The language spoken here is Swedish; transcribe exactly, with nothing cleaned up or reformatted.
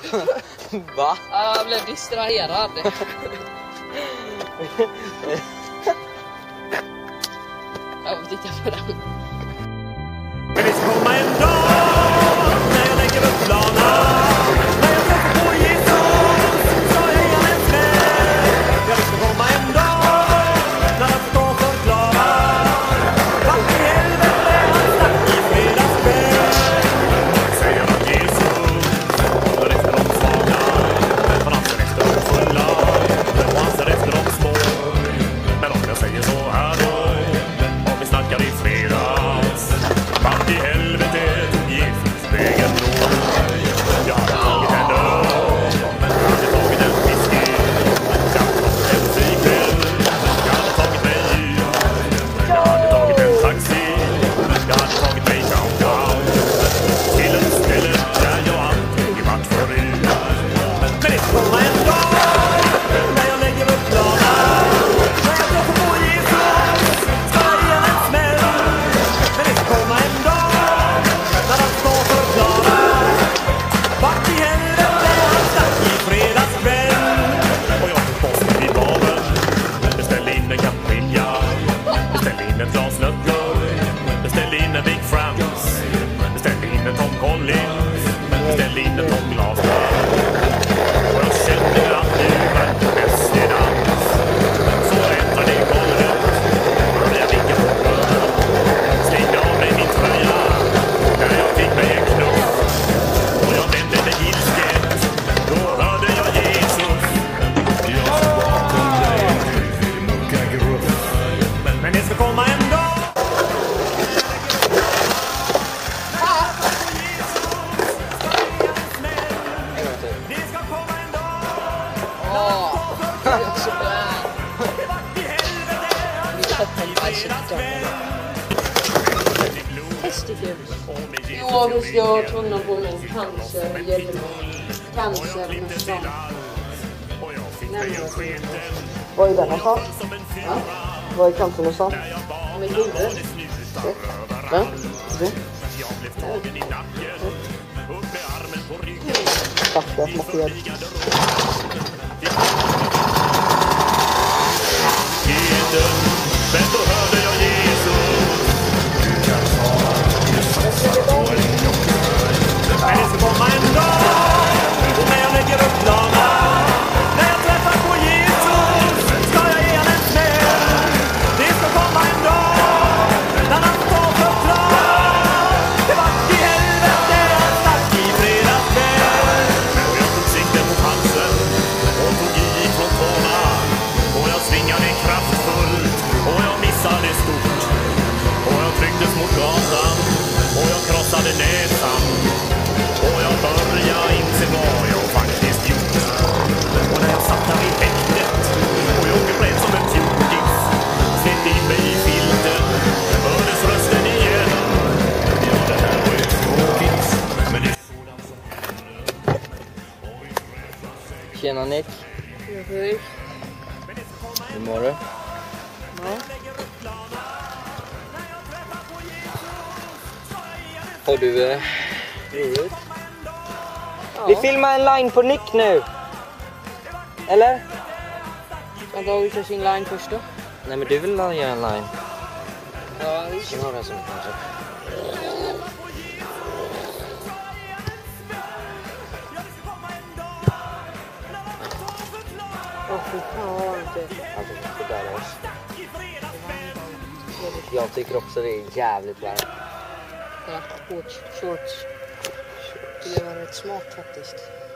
Va? Ja, jag blev distraherad. Jag får titta på den. Men det ska komma en dag när jag lägger upp planer. När jag träffar på Jesus så är jag en smäll. Ja, det ska komma en dag när jag förstår och förklarar. Vart i helvete han snack i fredagskväll. Säger att Jesus håller efter de svaga. Han anser efter de fulla. Och anser efter de små. Men om jag säger så här då, om vi snackar i fredags, vart i helvete tog Jesus vägen då? Jag hade tagit en öl, jag hade tagit en whisky, jag hade tagit en musikväll, jag hade tagit mig ut, jag hade tagit en taxi, jag hade tagit mig downtown till ett ställe där jag aldrig varit förut. Men det kommer en dag när jag lägger upp planer. När jag träffar på Jesus ska jag ge en smäll. Men det ska komma en dag när han står förklarar. Vart i helvete han stack i fredagskväll. Och jag tog posten i baren. Beställde in en kaprinja. Beställde in ett glas nötter. Beställde in en Big Frans. Beställde in en Tom Collins. Beställde in en Tom Glas. Och jag kände att nu var det bäst i dans. Så äntrade i golvet. Började jag vinka på dörren. Slängde av mig min tröja. När jag fick mig en knuff. Och jag vände mig ilsket. Då hörde jag Jesus. Jag står bakom dig, mörka gruff. Men det ska komma en dag. Det ska komma en dag. Åh, det är så bra. Testikul. Ja, visst, jag var tvungen på min cancerhjälm. Cancer nästan. Vad är den någonstans? Ja, Vad är cancer någonstans? med huvudet. Va? Det? Tack, jag smakar hjälp. Men då hörde jag Jesus. Men det ska komma en dag. Och när jag lägger upp planer. När jag träffar på Jesus ska jag ge han en smäll. Det ska komma en dag när han står förklarar. Det vart i helvete han stack i fredagskväll. Och jag tog sikten mot halsen och tog i från tårna. Och jag svingade kraftfullt och jag missade stort. Och jag trycktes mot gatan och jag krossade näsan. Och jag började inse vad jag faktiskt gjort. Och när jag satt där i häktet och jag grät som en fjortis, slet in mig i filten, hördes rösten igen. Ja, det här var ju tråkigt, men det är sådant som... Tjena Nick, Hej. hur mår du? Ja. Har du eh, roligt? Ja. Vi filmar en line på Nick nu. Eller? Ska inte vi köra sin line först då? Nej, men du vill göra en line. Ja, visst. Jag har den som kanske. Åh, fy fan. Alltså, det där är oss. Jag tycker också det är jävligt varmt. Ja, shorts. Shorts. Det var rätt smart faktiskt.